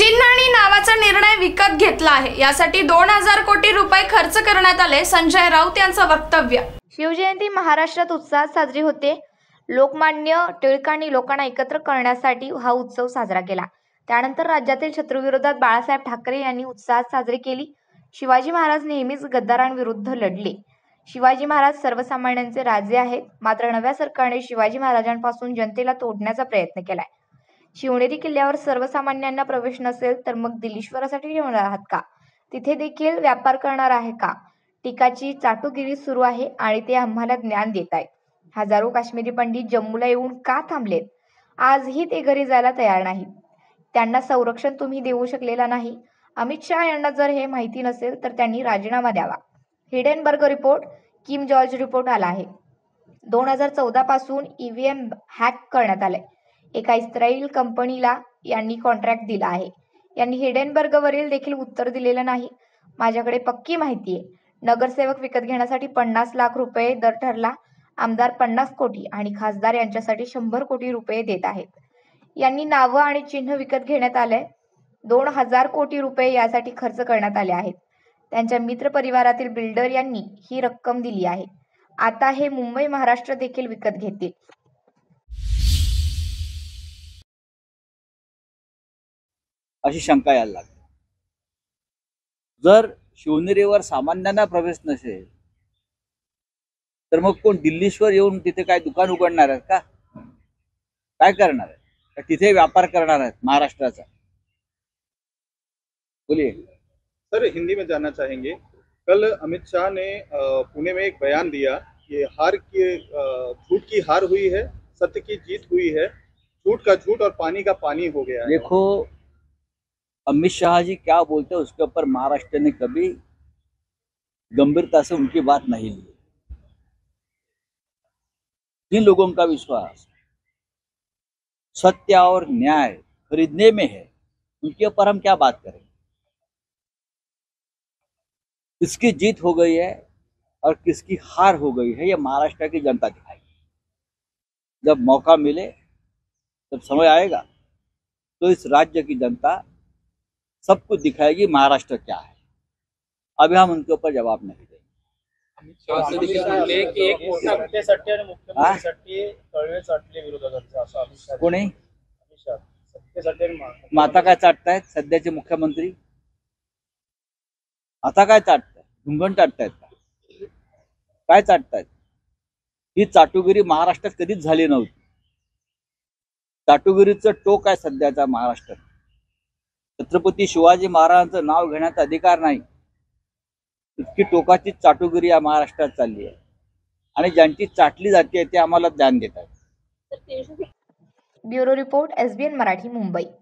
चिन्ह आणि नावाचा निर्णय विकत घेतला आहे। यासाठी 2000 कोटी रुपये खर्च करण्यात आले। संजय राऊत यांचं वक्तव्य। शिवजयंती महाराष्ट्रात उत्साहात साजरी होते। लोकमान्य टिळकांनी लोकांना एकत्र करण्यासाठी हा उत्सव साजरा केला। त्यानंतर राज्यातील शत्रूविरोधात बाळासाहेब ठाकरे यांनी उत्साहात साजरी केली। शिवाजी महाराज नेहमीच गद्दारांविरुद्ध लढले। शिवाजी महाराज सर्वसामान्यांचे राजे आहेत, मात्र नव्या सरकारने शिवाजी महाराजांपासून जनतेला तोडण्याचा प्रयत्न केलाय। शिवनेरी किल्ल्यावर सर्वसामान्यांना प्रवेश नसेल तर मग दिल्लीश्वरासाठी ठेवणार आहात का? तिथे देखील व्यापार करणार आहे का? टीकाची चाटुगिरी सुरू आहे आणि ते आम्हाला ज्ञान देत आहेत। हजारो काश्मीरी पंडित जम्मूला येऊन का थांबलेत? आजही ते घरी जायला तयार नाहीत। त्यांना संरक्षण तुम्ही देऊ शकलेला नाही। अमित शहा यांना जर हे माहिती नसेल तर त्यांनी राजीनामा द्यावा। हिडेनबर्ग रिपोर्ट, किम जॉर्ज रिपोर्ट आला आहे। 2014 पासून ईव्हीएम हॅक करण्यात आले। एका इस्रायल कंपनीला यांनी कॉन्ट्रॅक्ट दिला आहे। यांनी हिडेनबर्गवरील देखील उत्तर दिलेलं नाही। माझ्याकडे पक्की माहिती आहे। नगरसेवक विकत घेण्यासाठी 50 लाख रुपये दर ठरला। आमदार 50 कोटी आणि खासदार यांच्यासाठी 100 कोटी रुपये देत आहेत। यांनी नावं आणि चिन्ह विकत घेण्यात आले। 2000 कोटी रुपये यासाठी खर्च करण्यात आले आहेत। त्यांच्या मित्र परिवारातील बिल्डर यांनी ही रक्कम दिली आहे। आता हे मुंबई महाराष्ट्र देखील विकत घेतील। अशी शंका यायला लागली। जर शिवनेरीवर सामान्यांना प्रवेश नसेल तर मग कोण दिल्लीश्वर येऊन तिथे काय दुकान उघडणार आहेत का? काय करणार आहे? तिथे व्यापार करणार आहेत महाराष्ट्राचा? बोलिए सर। हिंदी में जानना चाहेंगे, कल अमित शाह ने पुणे में एक बयान दिया कि झूठ की हार हुई है, सत्य की जीत हुई है, झूठ का झूठ और पानी का पानी हो गया है। देखो, अमित शाह जी क्या बोलते हैं उसके ऊपर महाराष्ट्र ने कभी गंभीरता से उनकी बात नहीं ली। जिन लोगों का विश्वास सत्य और न्याय खरीदने में है, उनके ऊपर हम क्या बात करें? किसकी जीत हो गई है और किसकी हार हो गई है, ये महाराष्ट्र की जनता दिखाएगी। जब मौका मिले, जब समय आएगा, तो इस राज्य की जनता सब कुछ दिखाएगी महाराष्ट्र क्या है। अभी हम उनके ऊपर जवाब नहीं देंगे। कोणी आता काय चाटतायत सध्याचे मुख्यमंत्री? आता काय चाटतायत? ढुंगण चाटतायत का? काय चाटतायत? ही चाटुगिरी महाराष्ट्रात कधीच झाली नव्हती। चाटुगिरीचं टोक आहे सध्याचा महाराष्ट्रात। छत्रपती शिवाजी महाराजांचं नाव घेण्याचा अधिकार नाही, इतकी टोकाची चाटुगिरी या महाराष्ट्रात चालली आहे आणि ज्यांची चाटली जाते ते आम्हाला ज्ञान देतात। Bureau report, SBN Marathi, Mumbai.